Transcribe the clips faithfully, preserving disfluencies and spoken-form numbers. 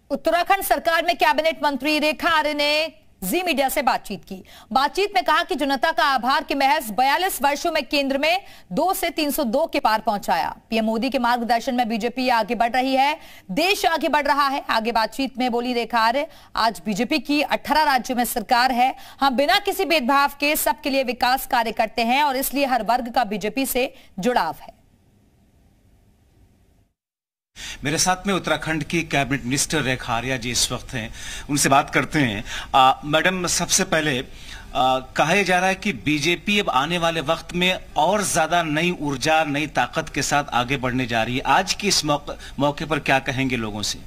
उत्तराखंड सरकार में कैबिनेट मंत्री रेखा आर्य ने जी मीडिया से बातचीत की। बातचीत में कहा कि जनता का आभार के महज बयालीस वर्षों में केंद्र में दो से तीन सौ दो के पार पहुंचाया। पीएम मोदी के मार्गदर्शन में बीजेपी आगे बढ़ रही है, देश आगे बढ़ रहा है। आगे बातचीत में बोली रेखा आर्य, आज बीजेपी की अठारह राज्यों में सरकार है। हम बिना किसी भेदभाव के सबके लिए विकास कार्य करते हैं और इसलिए हर वर्ग का बीजेपी से जुड़ाव है। मेरे साथ में उत्तराखंड की कैबिनेट मिनिस्टर रेखा आर्य जी इस वक्त हैं, उनसे बात करते हैं। मैडम, सबसे पहले आ, कहा जा रहा है कि बीजेपी अब आने वाले वक्त में और ज्यादा नई ऊर्जा, नई ताकत के साथ आगे बढ़ने जा रही है। आज की इस मौके, मौके पर क्या कहेंगे लोगों से?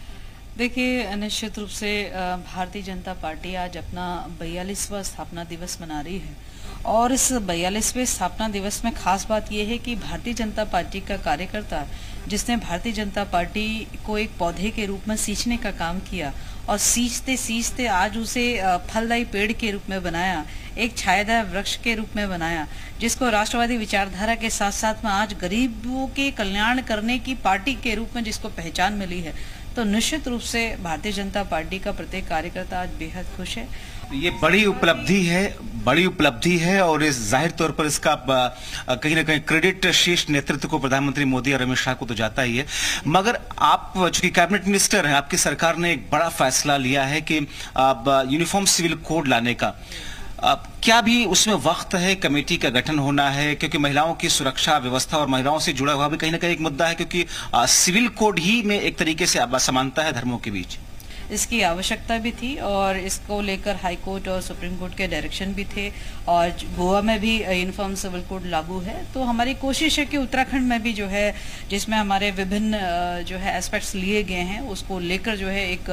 देखिए, निश्चित रूप से भारतीय जनता पार्टी आज अपना बयालीसवां स्थापना दिवस मना रही है और इस बयालीसवें स्थापना दिवस में खास बात यह है कि भारतीय जनता पार्टी का कार्यकर्ता जिसने भारतीय जनता पार्टी को एक पौधे के रूप में सींचने का काम किया और सींचते सींचते आज उसे फलदायी पेड़ के रूप में बनाया, एक छायादार वृक्ष के रूप में बनाया, जिसको राष्ट्रवादी विचारधारा के साथ साथ में आज गरीबों के कल्याण करने की पार्टी के रूप में जिसको पहचान मिली है, तो निश्चित रूप से भारतीय जनता पार्टी का प्रत्येक कार्यकर्ता आज बेहद खुश है। ये बड़ी उपलब्धि है, बड़ी उपलब्धि है और इस जाहिर तौर पर इसका कहीं ना कहीं क्रेडिट शीर्ष नेतृत्व को, प्रधानमंत्री मोदी और अमित शाह को तो जाता ही है। मगर आप चूंकि कैबिनेट मिनिस्टर हैं, आपकी सरकार ने एक बड़ा फैसला लिया है कि यूनिफॉर्म सिविल कोड लाने का। अब क्या भी उसमें वक्त है, कमेटी का गठन होना है? क्योंकि महिलाओं की सुरक्षा व्यवस्था और महिलाओं से जुड़ा हुआ भी कहीं ना कहीं एक मुद्दा है, क्योंकि आ, सिविल कोड ही में एक तरीके से असमानता है धर्मों के बीच। इसकी आवश्यकता भी थी और इसको लेकर हाई कोर्ट और सुप्रीम कोर्ट के डायरेक्शन भी थे और गोवा में भी यूनिफॉर्म सिविल कोड लागू है। तो हमारी कोशिश है कि उत्तराखंड में भी जो है, जिसमें हमारे विभिन्न जो है एस्पेक्ट्स लिए गए हैं, उसको लेकर जो है एक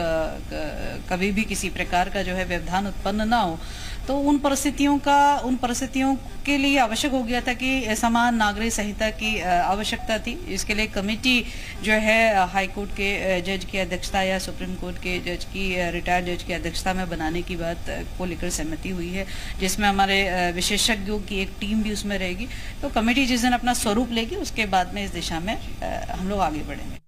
कभी भी किसी प्रकार का जो है व्यवधान उत्पन्न ना हो। तो उन परिस्थितियों का उन परिस्थितियों के लिए आवश्यक हो गया था कि समान नागरिक संहिता की आवश्यकता थी। इसके लिए कमेटी जो है हाई कोर्ट के जज की अध्यक्षता या सुप्रीम कोर्ट के जज की, रिटायर्ड जज की अध्यक्षता में बनाने की बात को लेकर सहमति हुई है, जिसमें हमारे विशेषज्ञों की एक टीम भी उसमें रहेगी। तो कमेटी जिस दिन अपना स्वरूप लेगी उसके बाद में इस दिशा में हम लोग आगे बढ़ेंगे।